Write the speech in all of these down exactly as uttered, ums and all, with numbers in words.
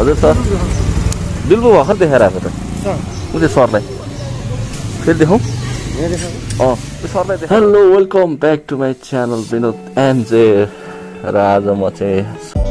हजुर सर बिल्बु भर्खर देखाएर आएको त कुन चाहिँ सरलाई फेरि देखाउँ अँ त्यो सरलाई देखाउँ। Hello welcome back to my channel Vinod NJ र आज म चाहिँ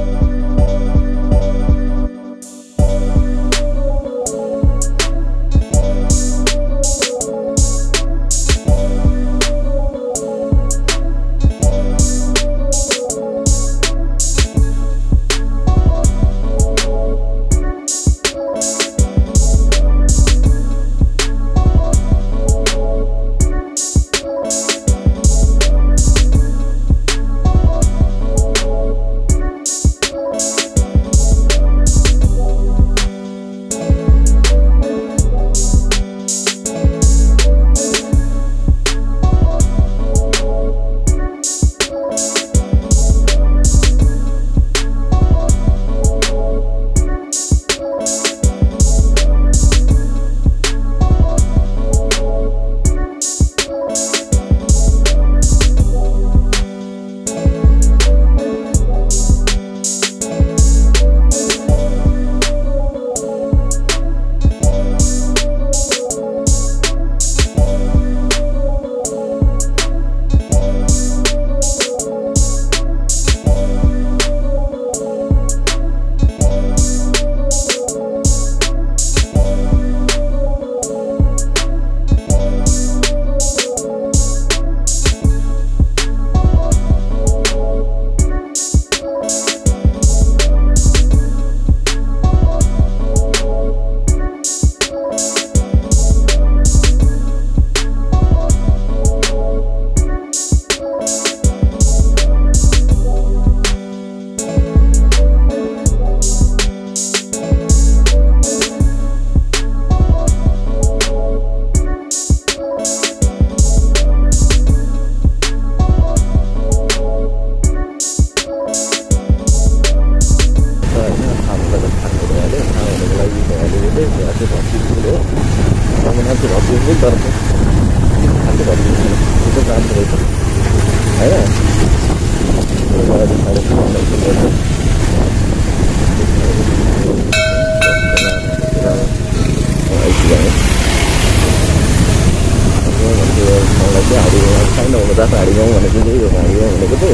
हाडी गाउँ भनेको चाहिँ यो हाडी गाउँ भनेको चाहिँ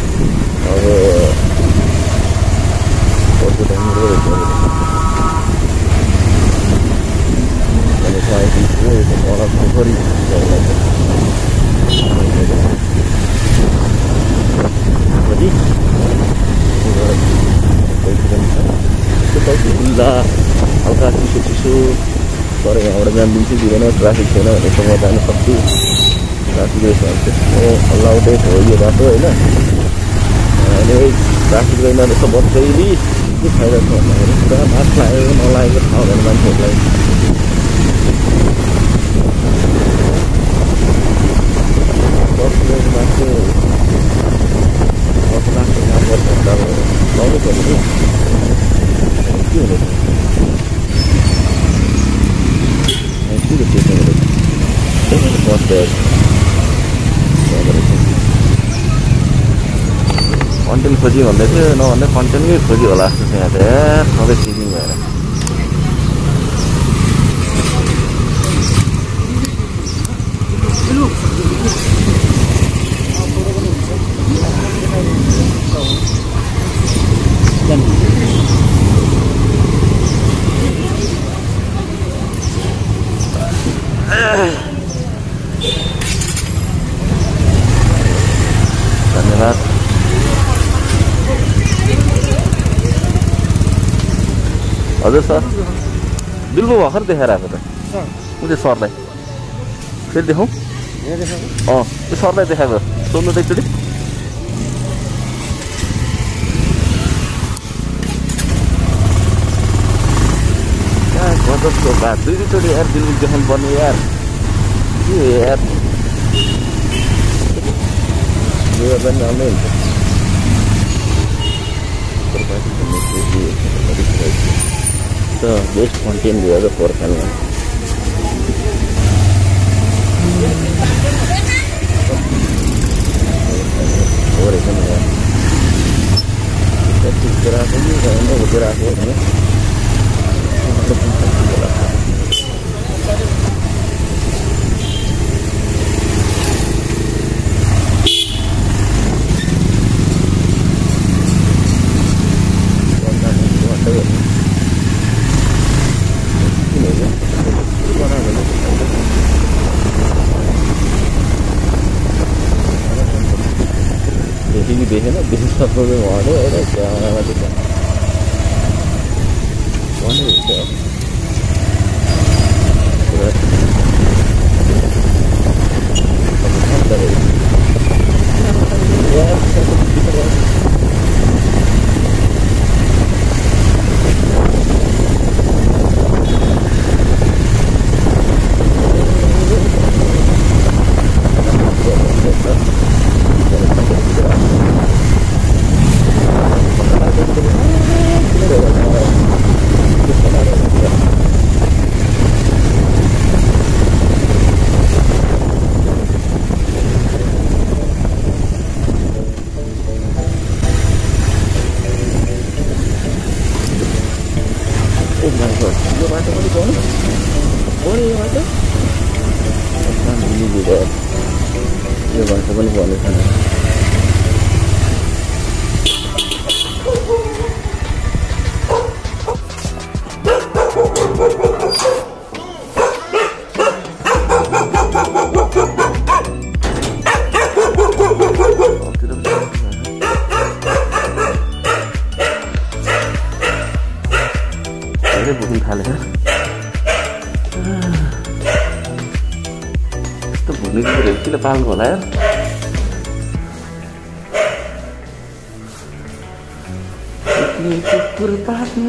अब अर्को टाइम मलाई पोखरी खुल्ला हल्का चिसो चिसो तर यहाँबाट जानिदिन्छु दिँदैन ट्राफिक छैन भने त म जान सक्छु। ट्राफिक रहेछ भने अलाउडै हो यो बाटो होइन। अहिले ट्राफिक रहेन रहेछ बच्चैली के फाइदा छ भन्दाखेरि पुरा मास लागेको नलागेको ठाउँ भने मान्छेहरूलाई दस किलोमिटरमा चाहिँ दस लाखको काम गर्छ भन्दा लाउनु पर्यो नि के हुँदैछ के स्टेसन बस कन्टेन्ट खोजी भन्दै थियो नभन्दा कन्टेन्टमै खोजी होला जस्तो छ यहाँ त सबै सिकिङ भएर। धन्यवाद। हजुर सर बिल्बु भर्खर देखाएर आएको त कुन चाहिँ सरलाई फेरि देखाउँ अँ त्यो सरलाई देखाएको सोध्नु त एकचोटि। गजबको बात दुई दुईचोटि यार बिल्बु देखाउनु पर्ने यार के यार यो पनि राम्रै हुन्छ। the best content we have for channel. Over here, kita gerak ini, kalau kita gerak ini. देखेन बेसी सबै भने एउटा क्यामेरामा चाहिँ भने हुन्छ पुरा यो बाटो पनि पाउनु पाउने यो बाटो यो बाटो पनि पाउने छैन बुकिङ थालेछ यस्तो भुल्ने कुरोहरू किन पाल्नु होला यार कुकुर पाल्नु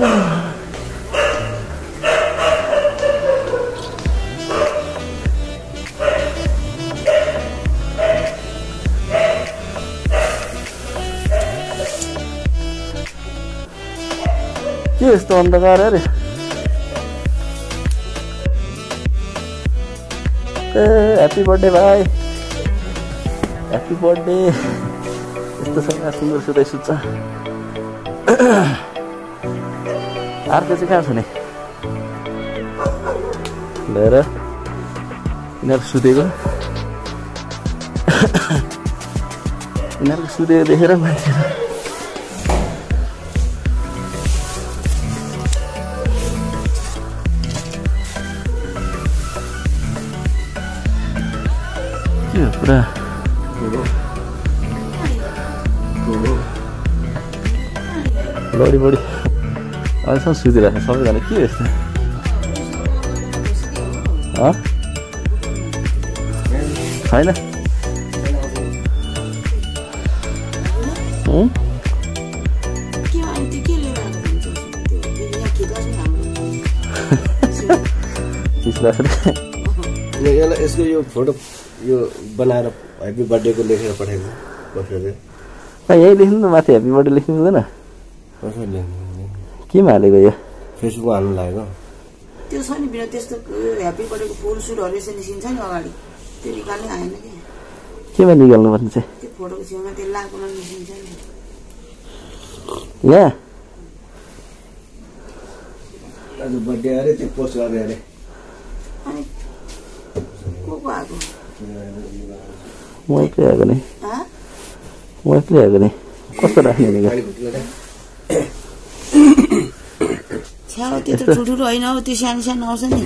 के यस्तो अन्धकार अरे हैप्पी बर्थडे भाइ हैप्पी बर्थडे यस्तो सँग सुन्दर सुत्दै सुत्छ अर्को चाहिँ कहाँ छ नि लिएर यिनीहरू सुतेको यिनीहरूको सुतेको देखेर मान्छेहरू पुरा बढी बढी अहिलेसम्म सुतिरहेको छ सबैजना के यस्तो छैन यसको यो फोटो यो बनाएर ह्याप्पी बर्थडेको लेखेर पठाइदिनु कसरी यही लेख्नु न माथि ह्याप्पी बर्थडे लेख्नु हुँदैन कसरी लेख्नु केमा हालेको यो फेसबुकमा हाल्नु लागेको त्यो छ नि बिना त्यस्तो ह्याप्पी बर्थडेको फुल सुटहरू यसो निस्किन्छ नि अगाडि त्यो निकाल्नै आएन कि केमा निकाल्नु पर्ने चाहिँ त्यो फोटोको छेउमा त्यो लाको निस्किन्छ नि यहाँ आज बर्थडे अरे त्यो पोस्ट गर्ने अरे अनि को को आएको म एक्लै आएको नि म एक्लै आएको नि कस्तो राख्ने नि छ्याउ त्यो त ठुल्ठुलो होइन हौ त्यो सानो सानो आउँछ नि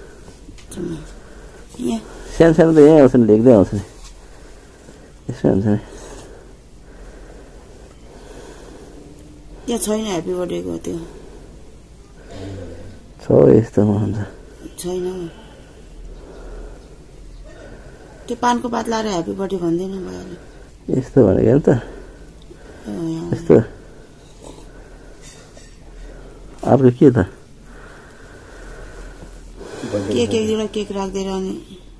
सानो सानो त यहीँ आउँछ नि लेख्दै आउँछ नि यसो हुन्छ नि त्यो छैन ह्याप्पी बर्थडेको त्यो छ यस्तोमा हुन्छ छैन त्यो पानको पात लाएर ह्याप्पी बर्थडे भन्दैन भयो यस्तो भनेको नि त यस्तो अर्को के त केक एक दुईवटा केक राखिदिएर अनि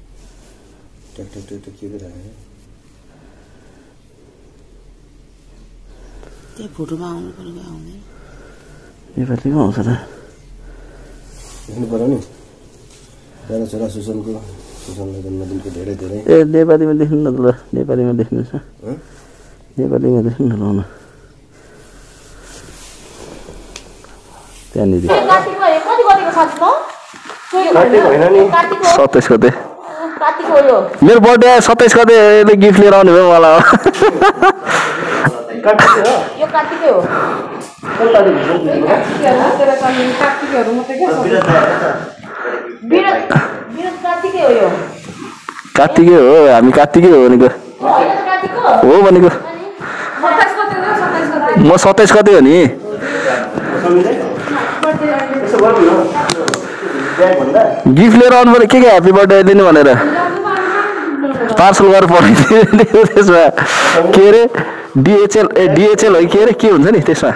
त्यो फोटोमा आउनु पर्यो आउँदैन नेपालीमा आउँछ त लेख्नु पर्यो नि सानो छोरा सुसनको सुसनको जन्मदिनको धेरै धेरै ए नेपालीमा लेख्नु न त ल नेपालीमा लेख्नु छ नेपालीमा लेख्नु न ल त्यहाँनिर कार्तिकमा यो कति गतिको छ त कार्तिक होइन नि सत्ताइस गते कार्तिक हो यो मेरो बर्थडे सत्ताइस गते गिफ्ट लिएर आउनु भयो मलाई कार्तिक हो यो कार्तिकै हो कार्तिकहरू मात्रै के विरोध विरोध कार्तिकै हो यो कार्तिकै हो हामी कार्तिकै हो भनेको होइन त कार्तिक हो हो भनेको सत्ताइस गते हो सत्ताइस गते म सत्ताइस गते हो नि गिफ्ट लिएर आउनु पर्यो के के ह्याप्पी बर्थडे दिनु भनेर पार्सल गरेर पठाइदिनु त्यसमा के अरे डिएचएल ए डिएचएल हो के अरे के हुन्छ नि त्यसमा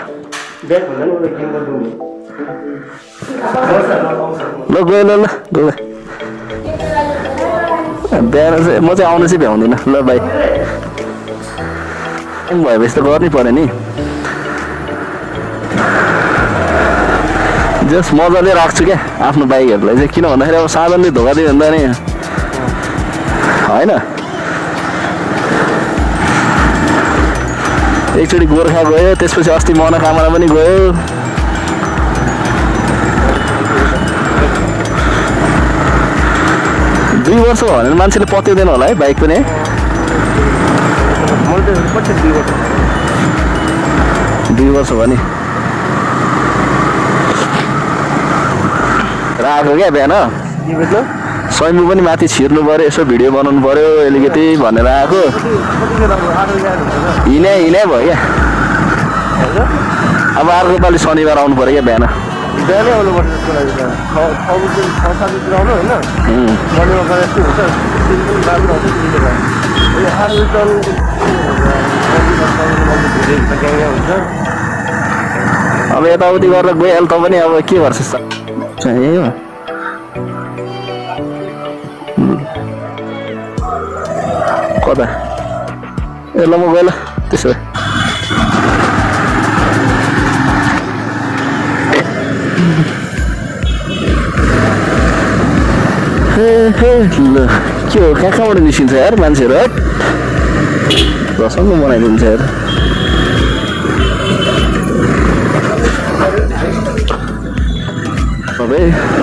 ल गयो ल ल गयो बिहान चाहिँ म चाहिँ आउनु चाहिँ भ्याउँदिनँ ल भाइ भएपछि त गर्नै पर्यो नि जस्ट मजाले राख्छु क्या आफ्नो बाइकहरूलाई चाहिँ किन भन्दाखेरि अब साधनले धोका दियो भन्दा नि होइन एकचोटि गोर्खा गयो त्यसपछि अस्ति मनोकामना पनि गयो दुई वर्ष भयो भने मान्छेले पत्याउँदैन होला है बाइक पनि दुई वर्ष भयो नि राखेको क्या बिहान स्वयम्भू पनि माथि छिर्नु पऱ्यो यसो भिडियो बनाउनु पऱ्यो अलिकति भनेर आएको हिँडे हिँडे भयो क्या अब अर्को पालि शनिबार आउनु पऱ्यो क्या बिहान बिहानै आउनुपर्छ त्यसको लागि त छ बजी छ सात बजीतिर आउनु होइन मर्निङमा गरे यस्तो हुन्छ दिन पनि राम्रो हुन्छ दिने भयो आठ बजी हुन्छ अब यताउति गरेर गइहाल्छ त पनि अब के गर्छ यही हो कता ए ल म गएँ ल त्यसो भए ल के हो कहाँ कहाँबाट निस्किन्छ यार मान्छेहरू है रसँग बनाइदिन्छ यार सबै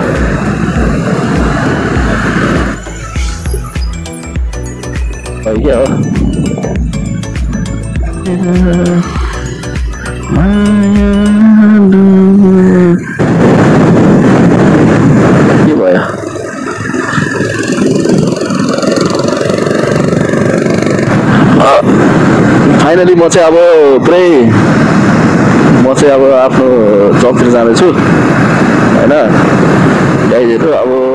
क्या हो के भयो फाइनली म चाहिँ अब पुरै म चाहिँ अब आफ्नो जबतिर जाँदैछु होइन गाइजहरू अब